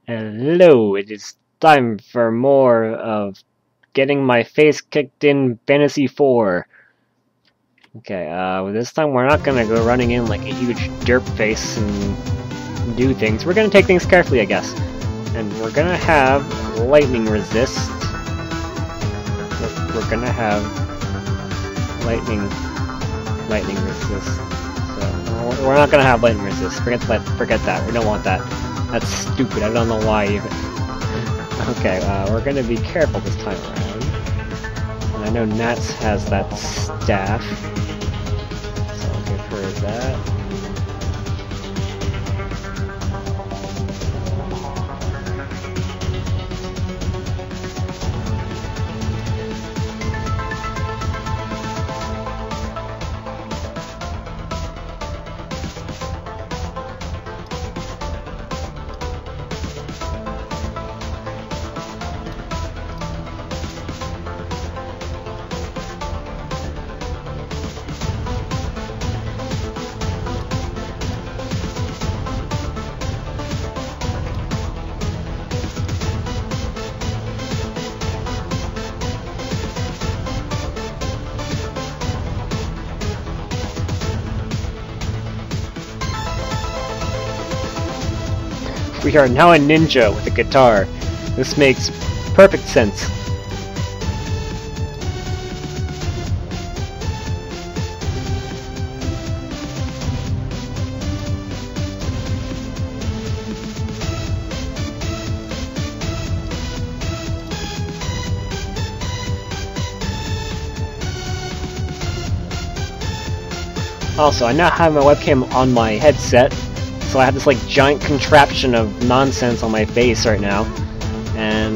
Hello, it is time for more of getting my face kicked in Fantasy 4. Okay, this time we're not gonna go running in like a huge derp face and do things. We're gonna take things carefully, I guess. And we're gonna have lightning resist. We're gonna have lightning resist. So we're not gonna have lightning resist. Forget that. We don't want that. That's stupid. I don't know why even. Okay, we're gonna be careful this time around. And I know Nats has that staff, so I'll give her that. We are now a ninja with a guitar. This makes perfect sense. Also, I now have my webcam on my headset, so I have this like giant contraption of nonsense on my face right now, and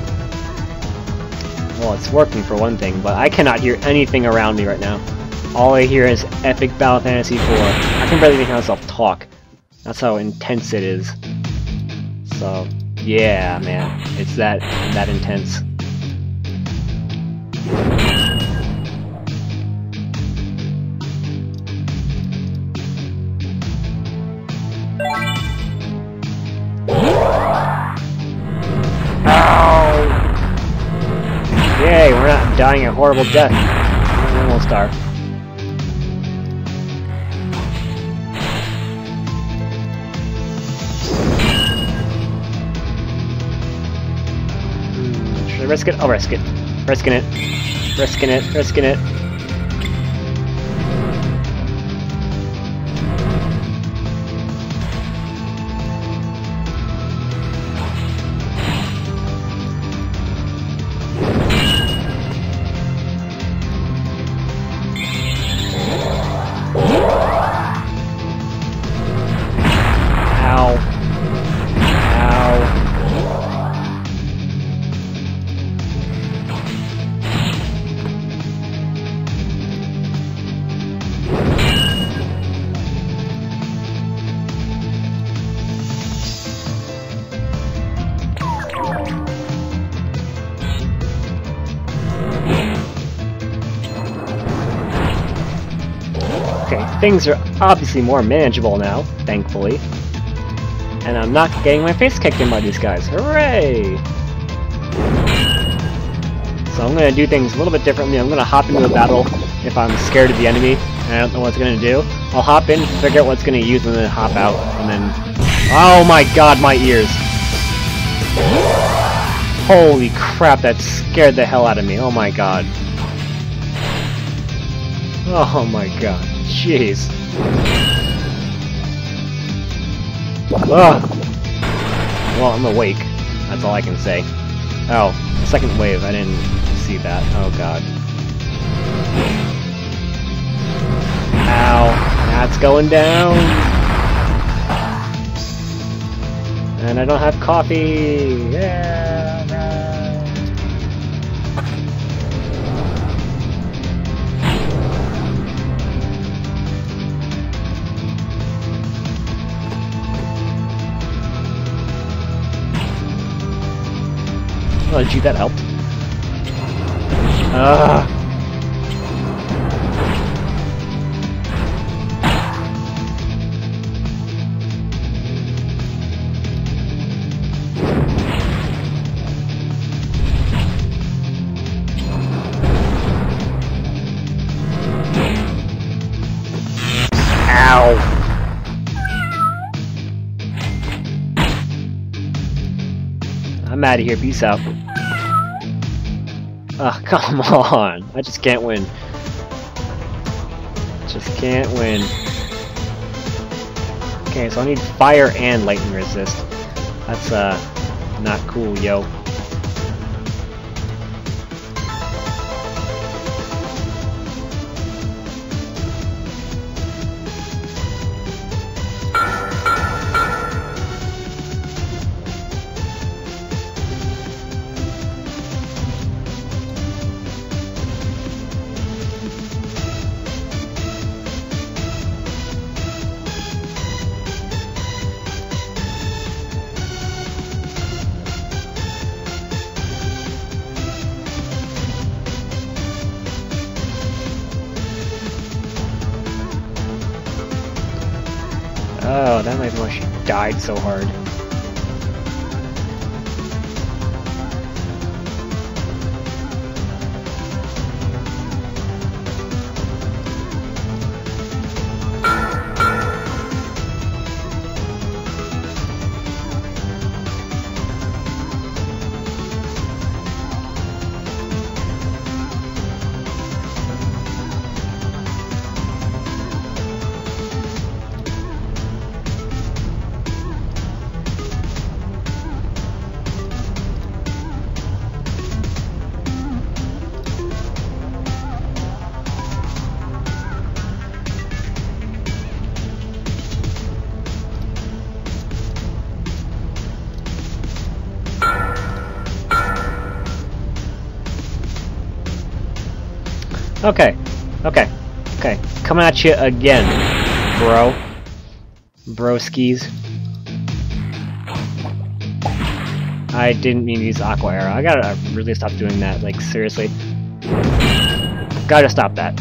well, it's working for one thing, but I cannot hear anything around me right now. All I hear is epic Battle Fantasy 4. I can barely even hear myself talk. That's how intense it is. So yeah, man, it's that intense. Yay, we're not dying a horrible death. We won't starve. Should I risk it? I'll risk it. Risking it. Risking it. Risking it. Things are obviously more manageable now, thankfully. And I'm not getting my face kicked in by these guys. Hooray! So I'm gonna do things a little bit differently. I'm gonna hop into a battle if I'm scared of the enemy and I don't know what it's gonna do. I'll hop in, figure out what it's gonna use, and then hop out, and then... Oh my god, my ears! Holy crap, that scared the hell out of me. Oh my god. Oh my god. Jeez. Ugh. Well, I'm awake. That's all I can say. Oh, second wave. I didn't see that. Oh god. Ow. That's going down. And I don't have coffee. Yeah. Right. Oh, gee, that helped. I'm out of here. Peace out. Oh, come on. I just can't win. Just can't win. Okay, so I need fire and lightning resist. That's, not cool, yo. Oh, that might be why she died so hard. Okay, coming at you again, bro. Broskis. I didn't mean to use Aqua Arrow. I gotta really stop doing that, like, seriously. Gotta stop that.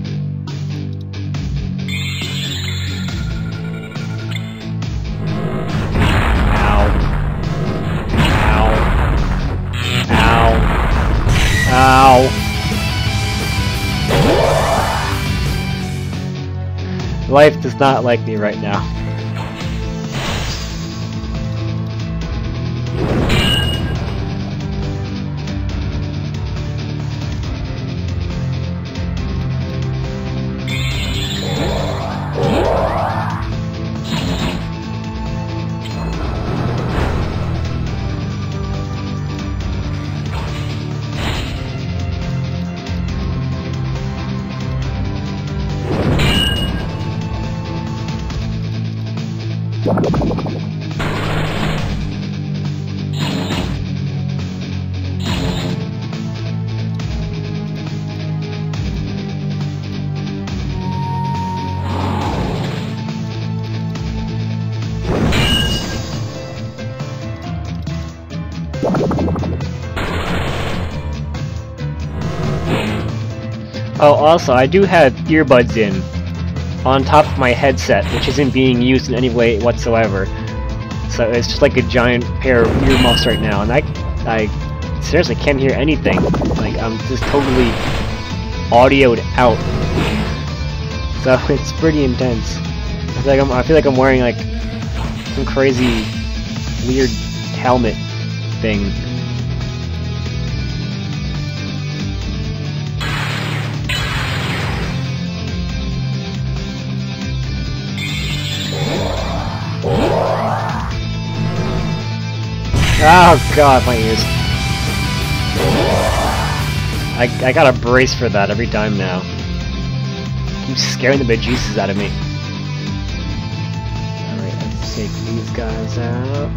Ow. Ow. Ow. Ow. Life does not like me right now. Oh, also, I do have earbuds in on top of my headset, which isn't being used in any way whatsoever. So it's just like a giant pair of earmuffs right now, and I seriously can't hear anything. Like, I'm just totally audioed out. So it's pretty intense. I feel like I'm wearing like some crazy, weird helmet thing. Oh god, my ears. I gotta brace for that every time now. Keeps scaring the bejesus out of me. Alright, let's take these guys out.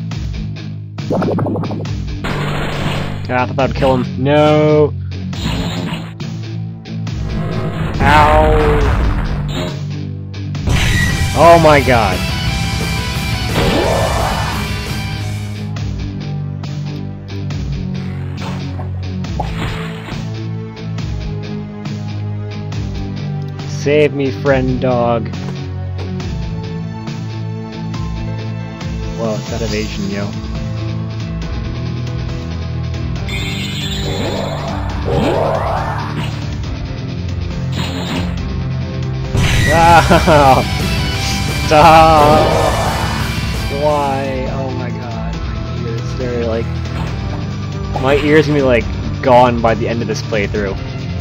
I thought that would kill him. No! Ow! Oh my god. Save me, friend dog. Well, it's that evasion, yo. Ah! Stop! Why? Oh my god, my ears, they're like... My ears gonna be like gone by the end of this playthrough.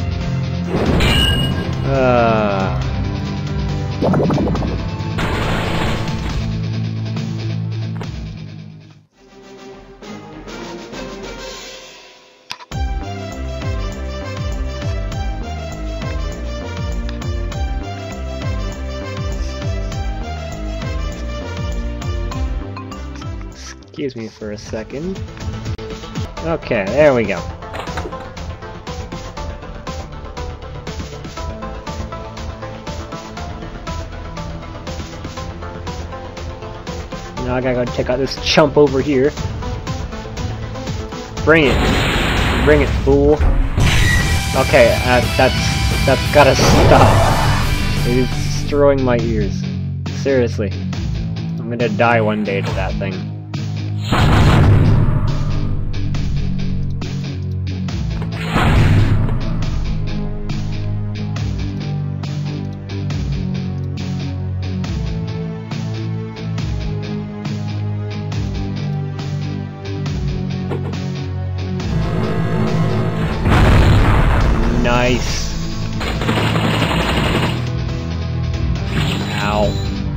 Excuse me for a second. Okay, there we go. Now I gotta go check out this chump over here. Bring it. Bring it, fool. Okay, that's gotta stop. It is destroying my ears. Seriously. I'm gonna die one day to that thing. Nice. Ow.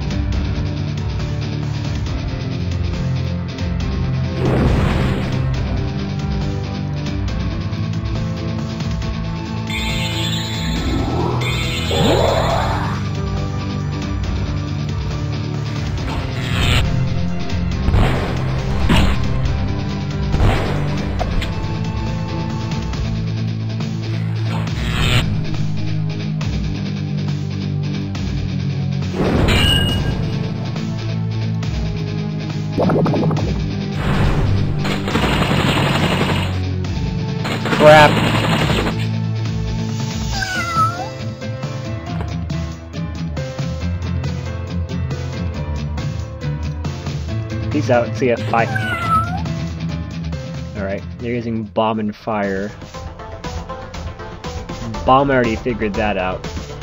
Crap. Peace out. See ya. Bye. Alright, they're using bomb and fire. Bomb already figured that out.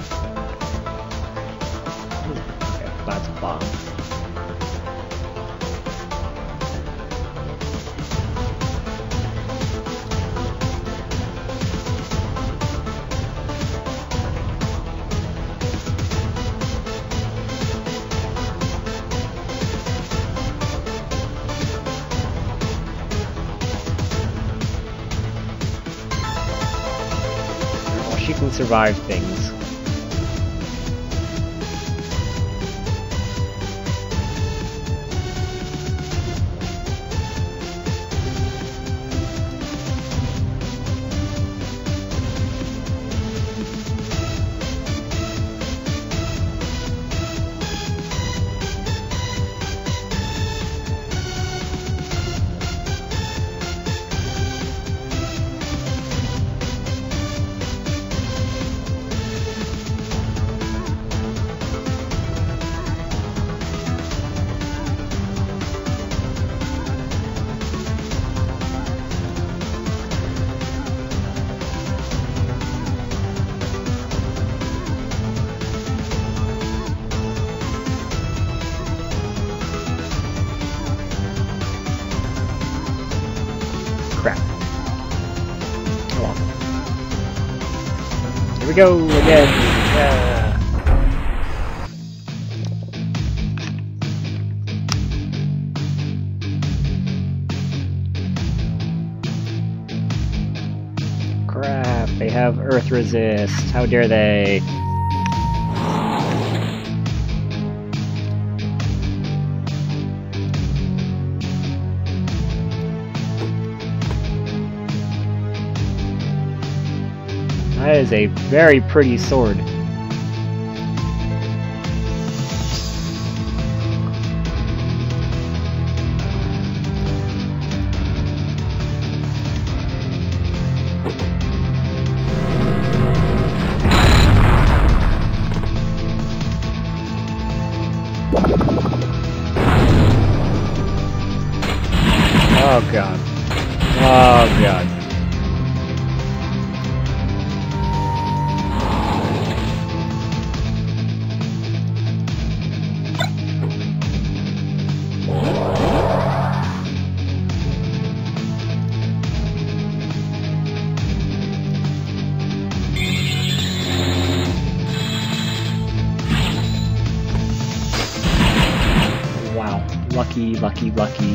Okay, that's bomb. She can survive things. Crap. Oh well. Here we go again. Yeah. Crap, they have Earth Resist. How dare they? That is a very pretty sword. Oh god. Oh god. Wow. Lucky, lucky, lucky.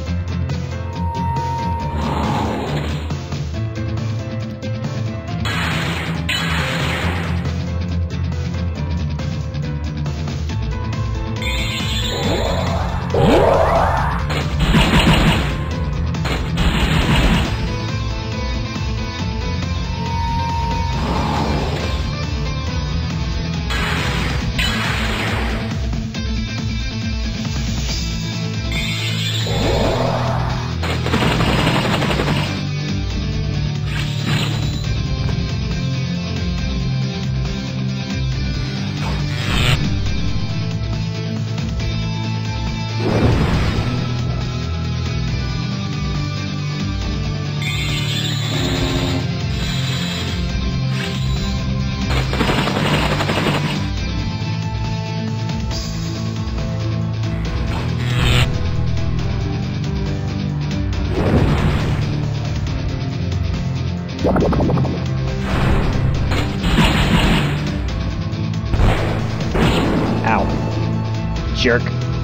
Ow. Jerk.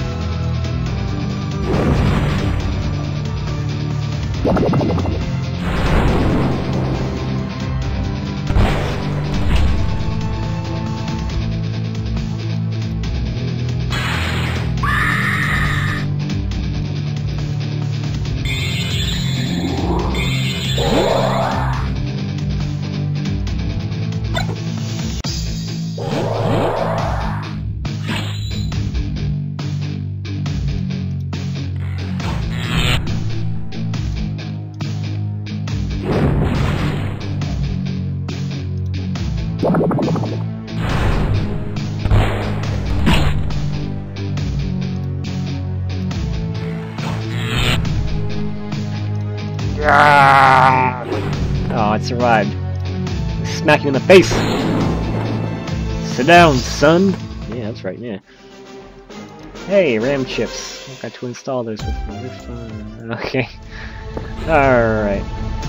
Oh, it survived. Smack you in the face! Sit down, son! Yeah, that's right, yeah. Hey, RAM chips. I got to install those with me. They're fun. Okay. Alright.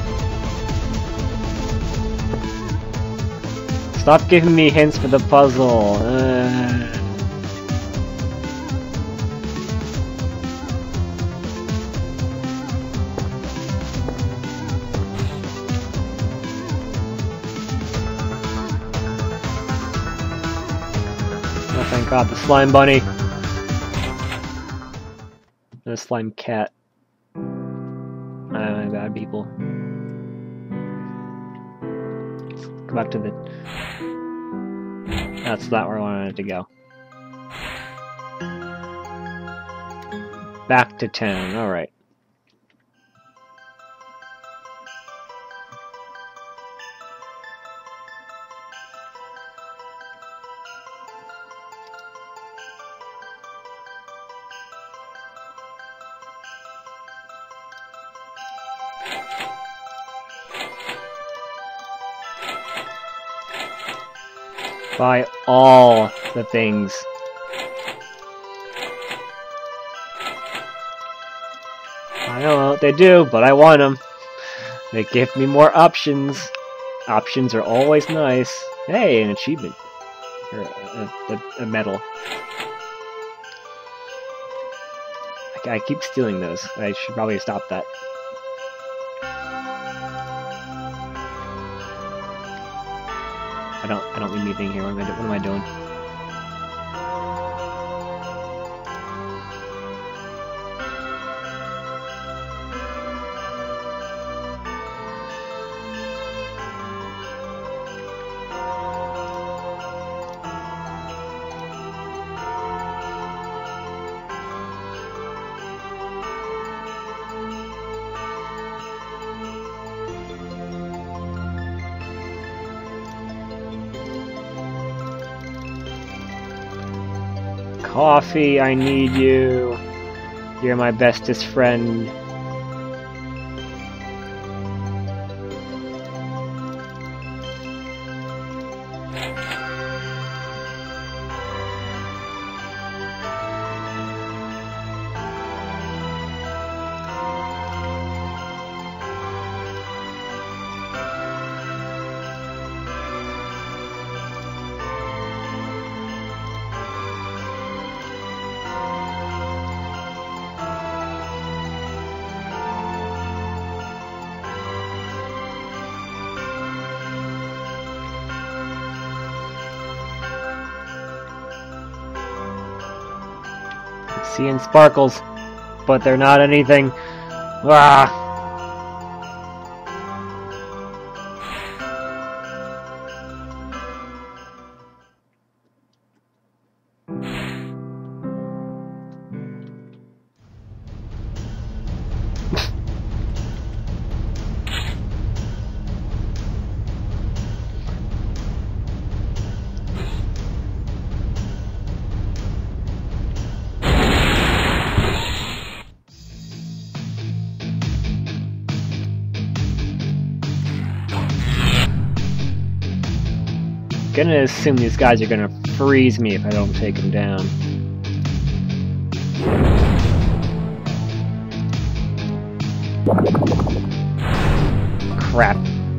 Stop giving me hints for the puzzle. Oh, thank God, the slime bunny. And a slime cat. My bad, people. Go back to the... That's not where I wanted it to go. Back to town, alright. Buy all the things. I don't know what they do, but I want them. They give me more options. Options are always nice. Hey, an achievement. Or a medal. I keep stealing those. I should probably stop that. I don't need anything here. What am I doing? Coffee, I need you. You're my bestest friend. Seeing sparkles, but they're not anything. Ah! Gonna assume these guys are gonna freeze me if I don't take them down. Crap.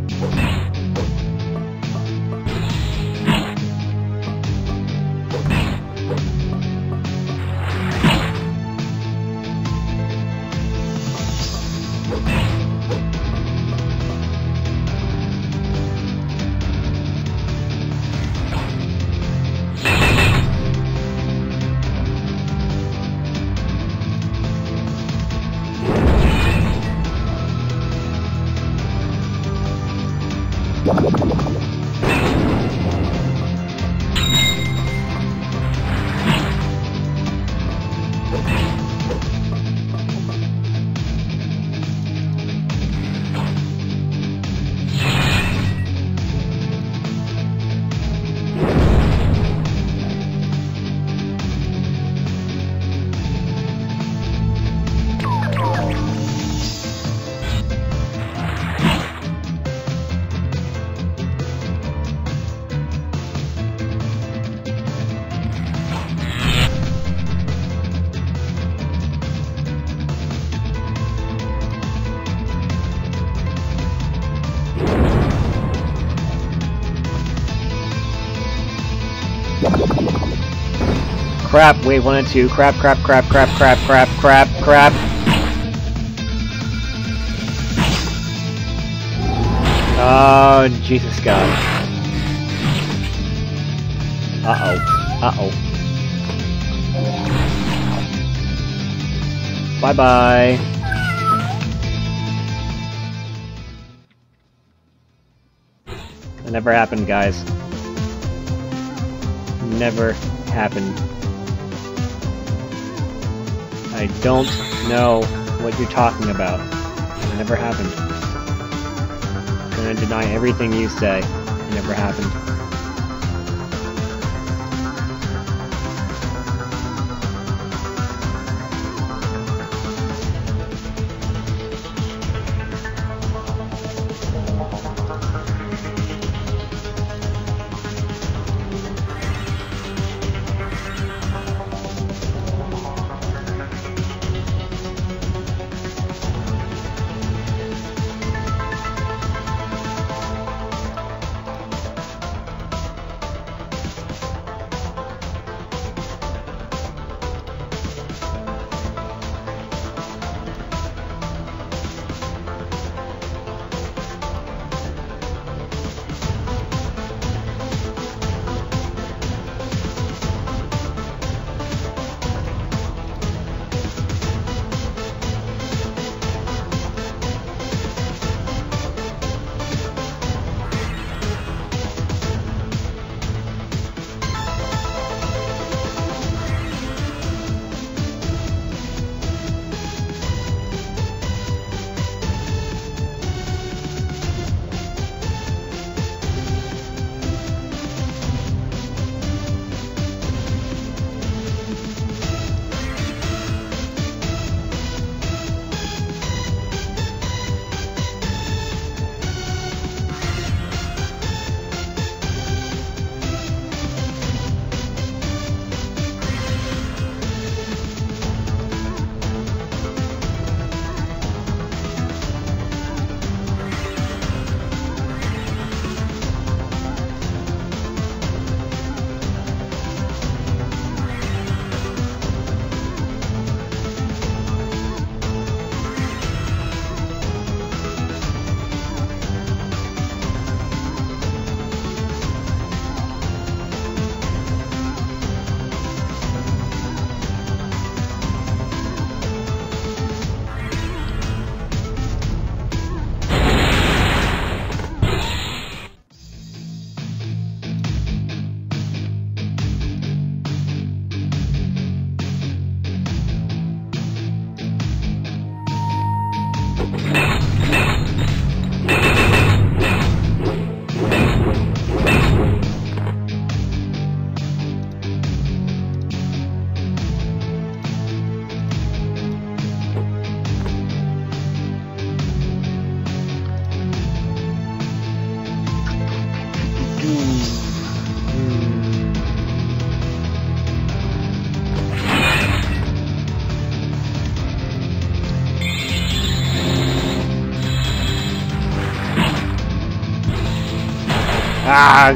Crap, wave 1 and 2. Crap, crap, crap, crap, crap, crap, crap, crap. Oh, Jesus God. Uh-oh. Uh-oh. Bye-bye. That never happened, guys. Never happened. I don't know what you're talking about. It never happened. I'm gonna deny everything you say. It never happened. Ah!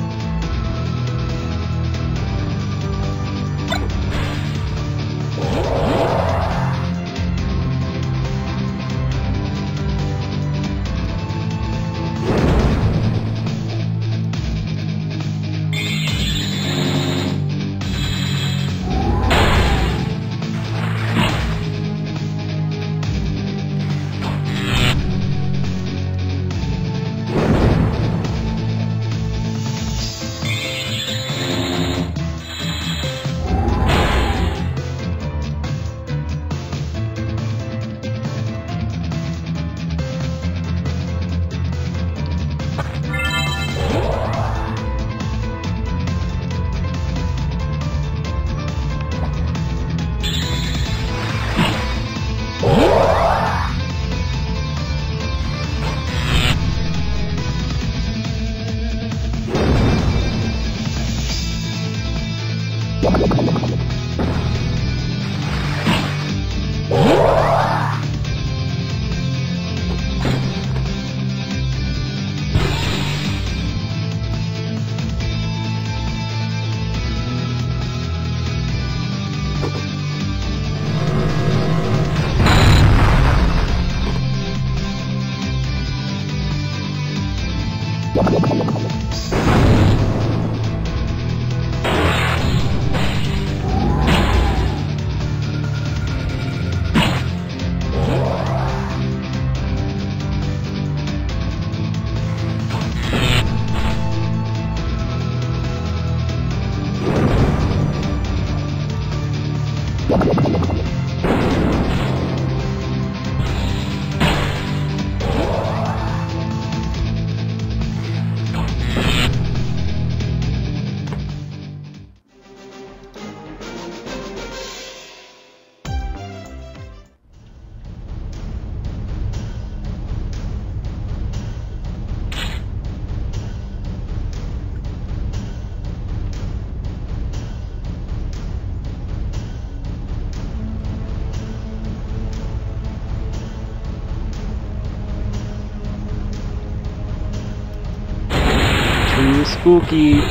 Too spooky.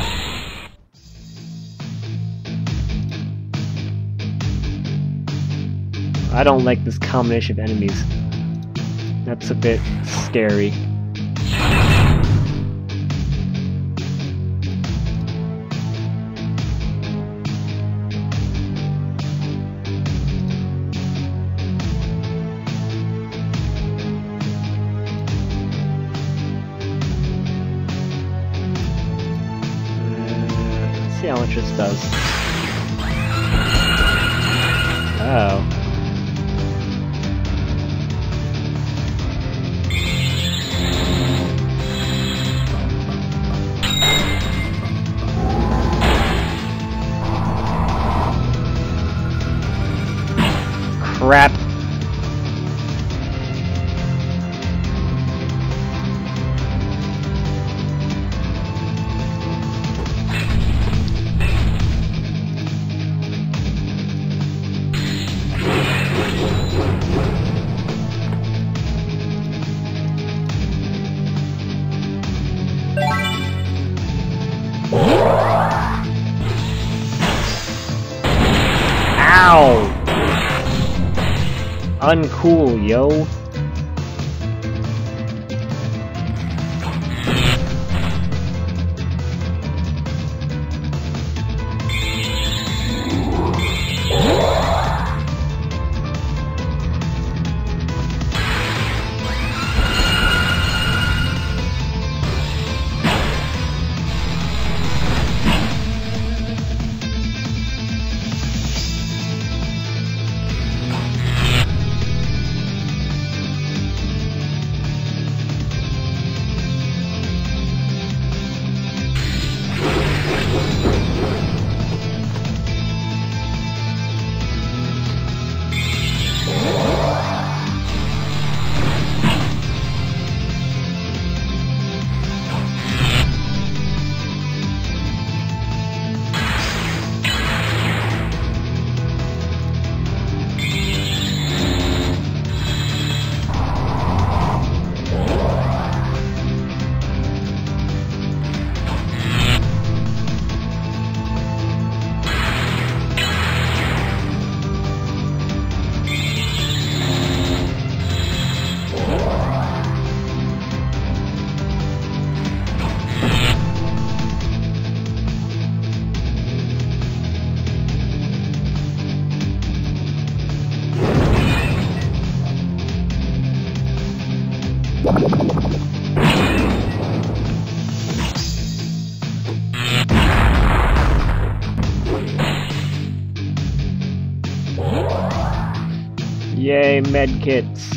I don't like this combination of enemies. That's a bit scary. See how much this does. Oh. Crap. Ow! Uncool, yo. Yay, medkits.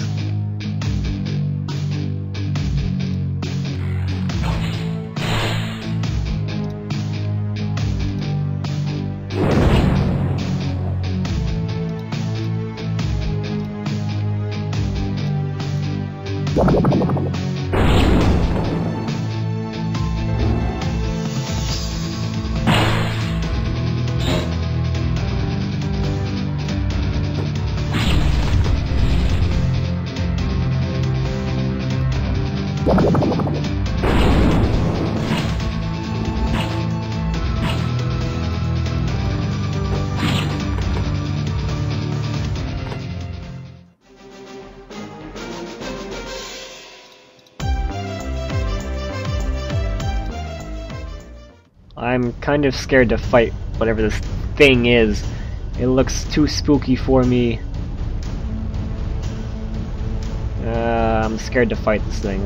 I'm kind of scared to fight whatever this thing is. It looks too spooky for me. I'm scared to fight this thing.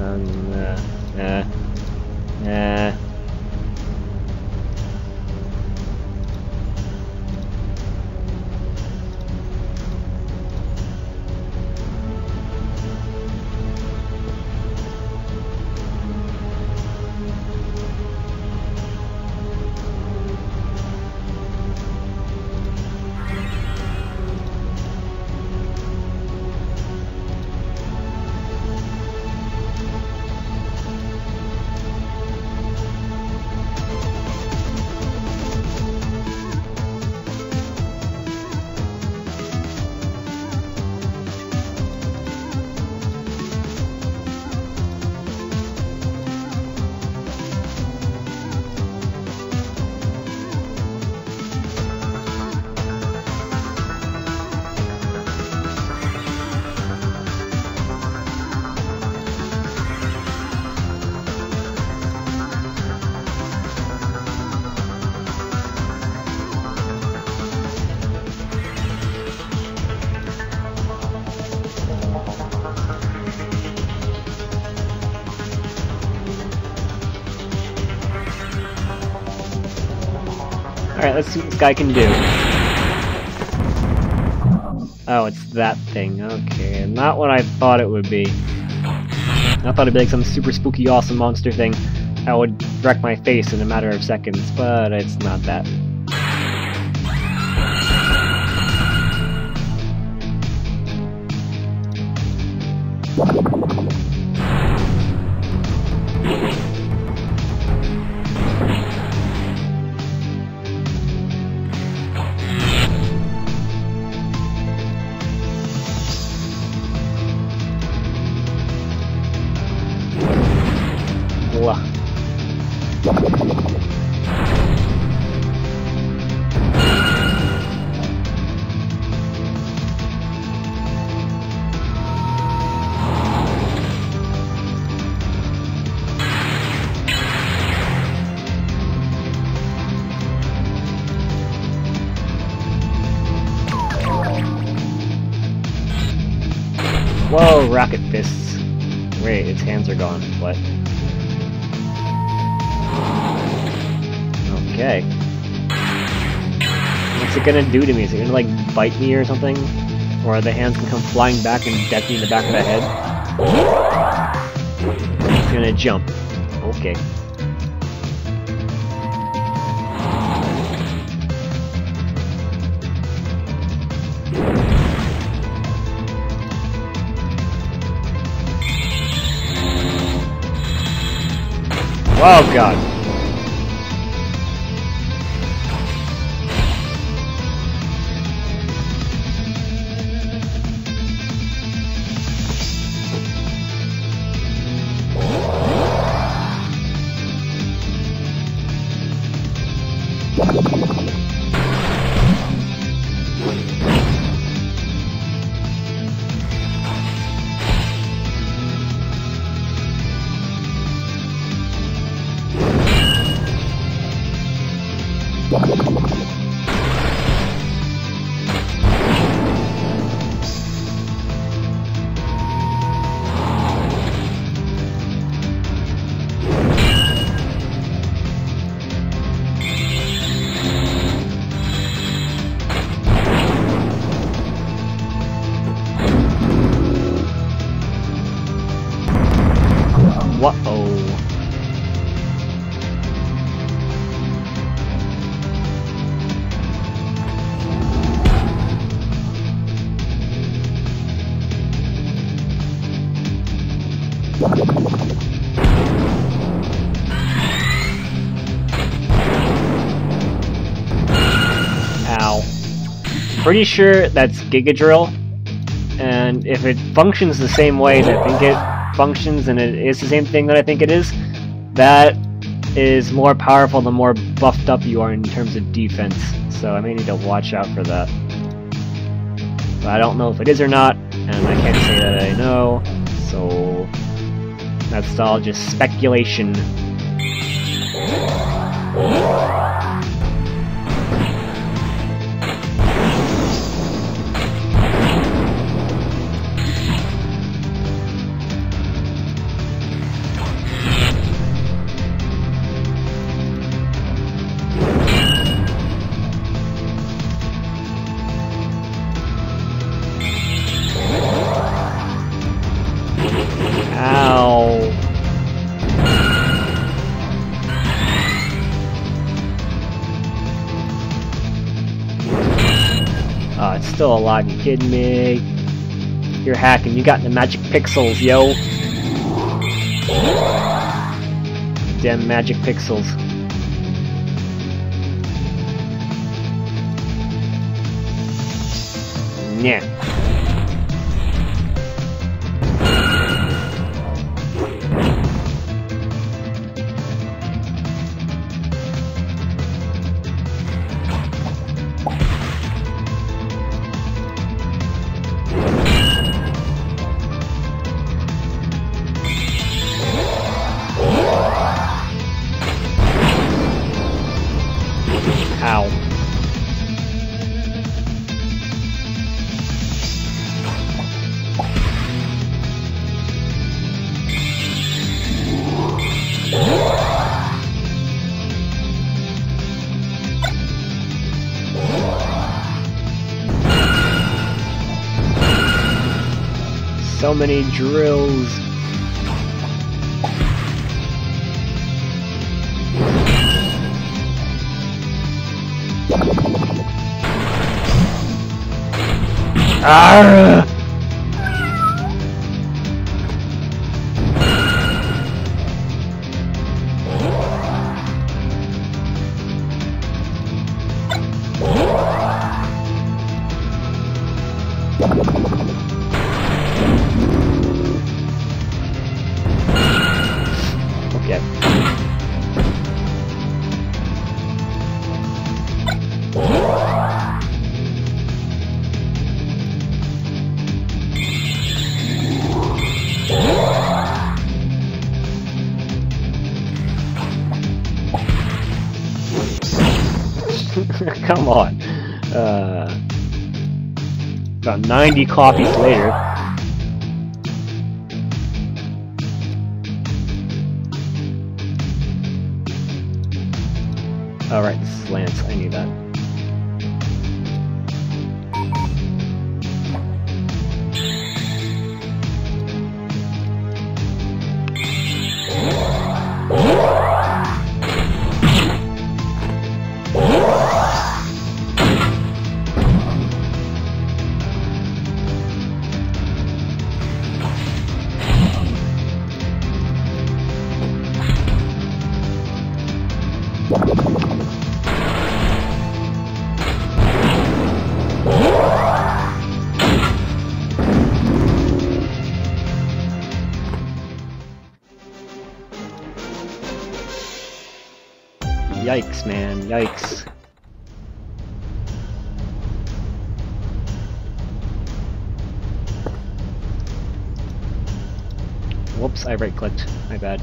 Alright, let's see what this guy can do. Oh, it's that thing. Okay, not what I thought it would be. I thought it'd be like some super spooky awesome monster thing that would wreck my face in a matter of seconds, but it's not that. Whoa, rocket fists. Wait, its hands are gone. What? Okay. What's it gonna do to me? Is it gonna, like, bite me or something? Or the hands can come flying back and deck me in the back of the head? It's gonna jump. Okay. Oh god. pretty sure that's Giga Drill, and if it functions the same way as I think it functions, and it is the same thing that I think it is, that is more powerful the more buffed up you are in terms of defense. So I may need to watch out for that. But I don't know if it is or not, and I can't say that I know, so that's all just speculation. Ow. Oh, it's still alive, you kidding me? You're hacking, you got the magic pixels, yo. Damn magic pixels. Yeah. Ow. So many drills. Arrgh! Okay. Come on. About 90 copies later. Alright, this is Lance. I knew that. Yikes, man. Yikes. Whoops, I right-clicked. My bad.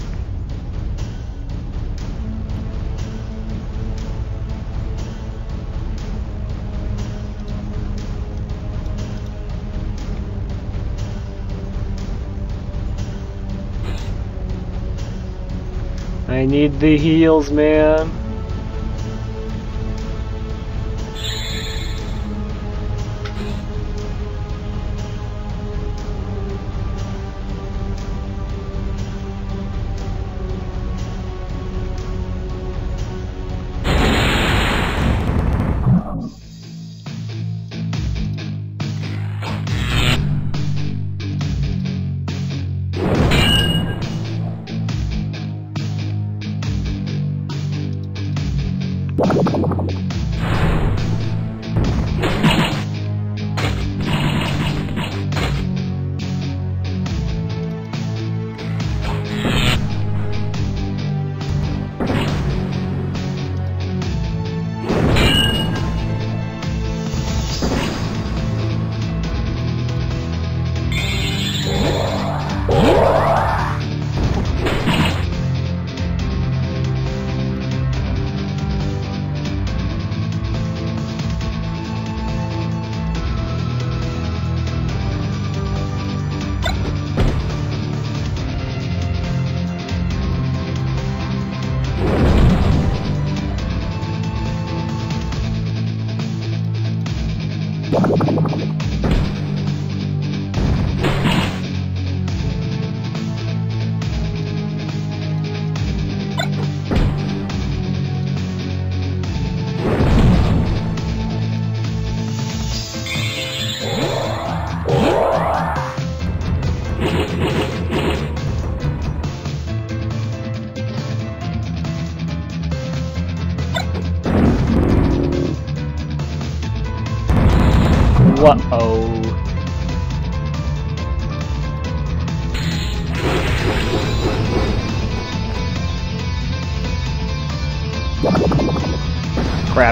I need the heals, man. Whoa. Crap.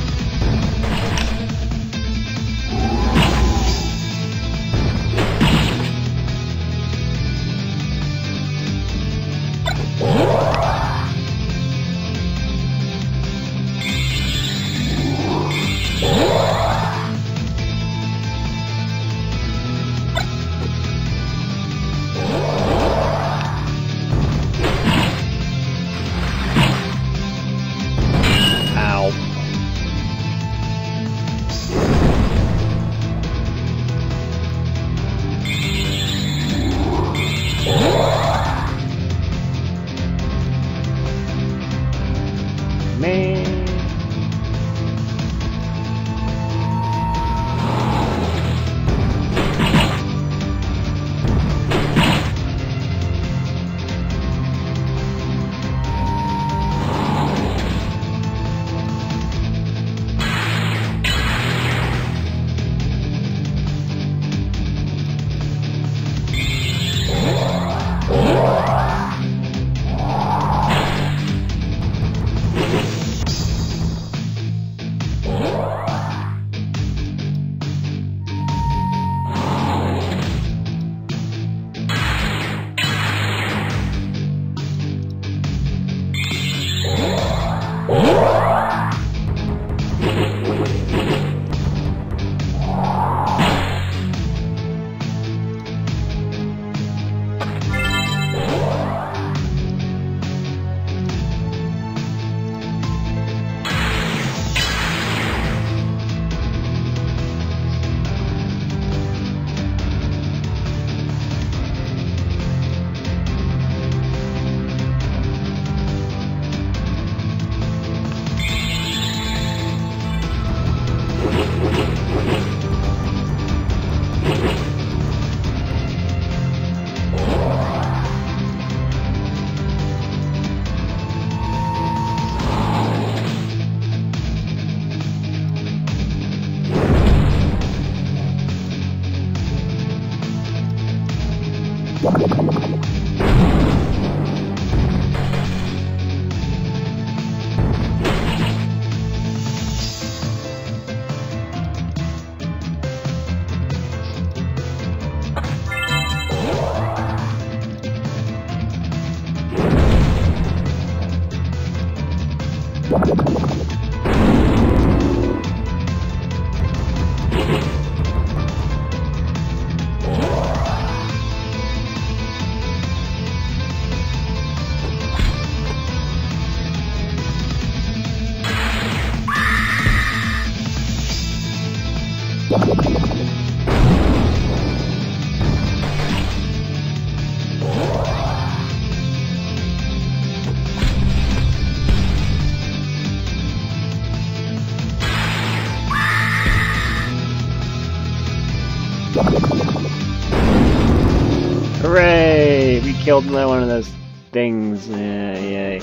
Hooray! We killed another one of those things. Yay.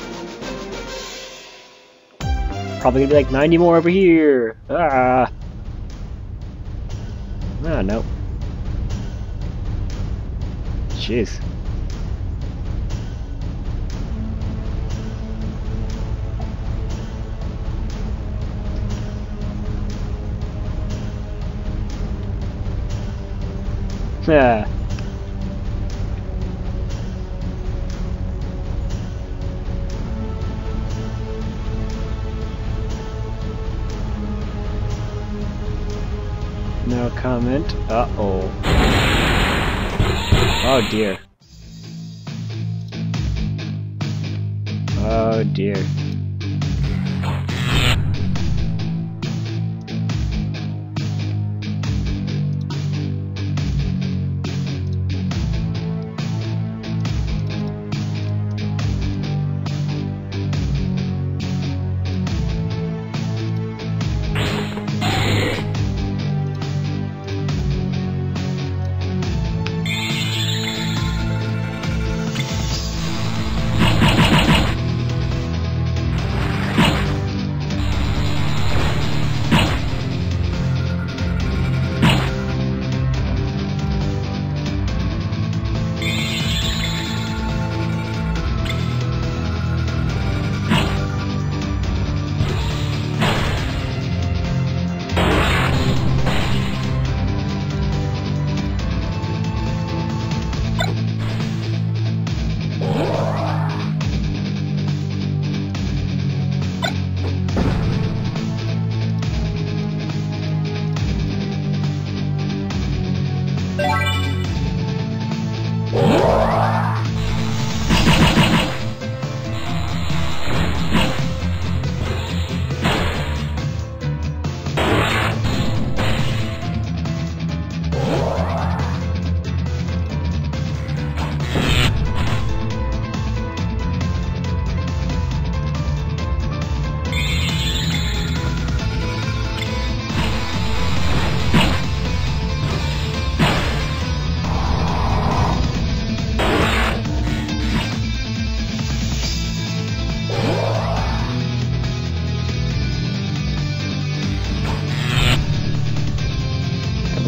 Probably gonna be like 90 more over here. Ah. Ah, no. Jeez. Yeah. No comment. Uh-oh. Oh dear. Oh dear.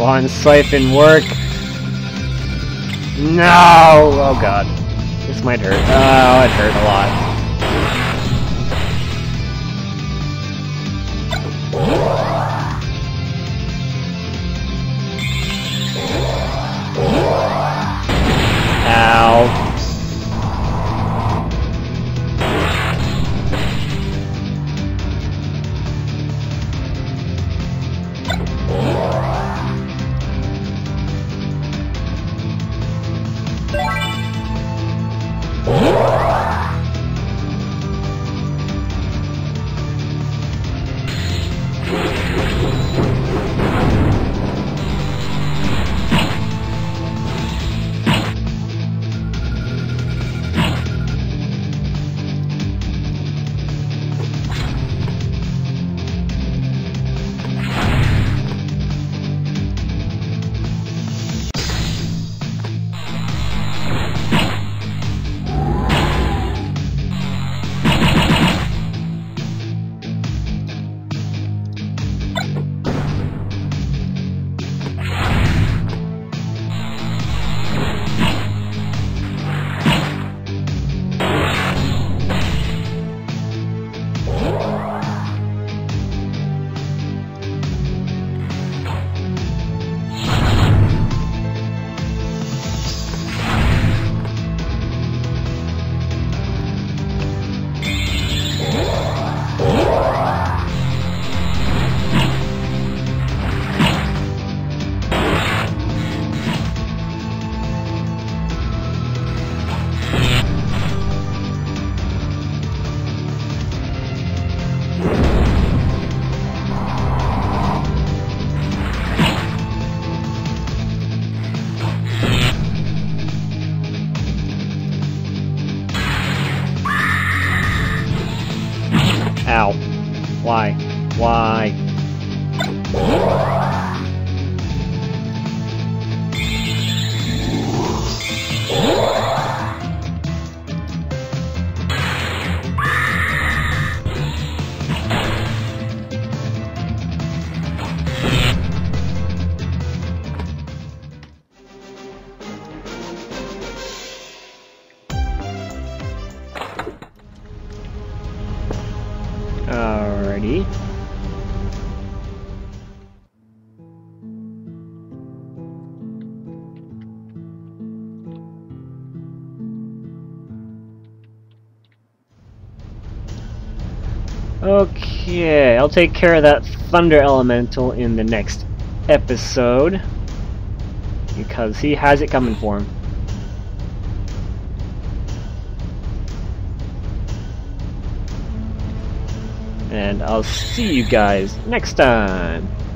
Come on, Siphon, work! No! Oh god. This might hurt. Oh, it hurt a lot. Ow. Ow. Why? Why? Alrighty. Okay, I'll take care of that Thunder Elemental in the next episode, because he has it coming for him. And I'll see you guys next time.